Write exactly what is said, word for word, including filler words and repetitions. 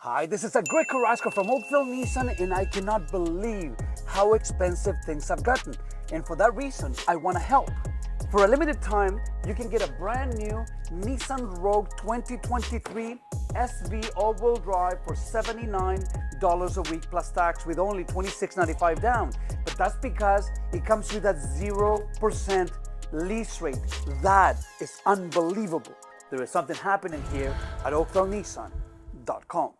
Hi, this is a Greg Carrasco from Oakville Nissan, and I cannot believe how expensive things have gotten. And for that reason, I want to help. For a limited time, you can get a brand new Nissan Rogue twenty twenty-three S V all-wheel drive for seventy-nine dollars a week plus tax with only twenty-six ninety-five down. But that's because it comes with a zero percent lease rate. That is unbelievable. There is something happening here at Oakville Nissan dot com.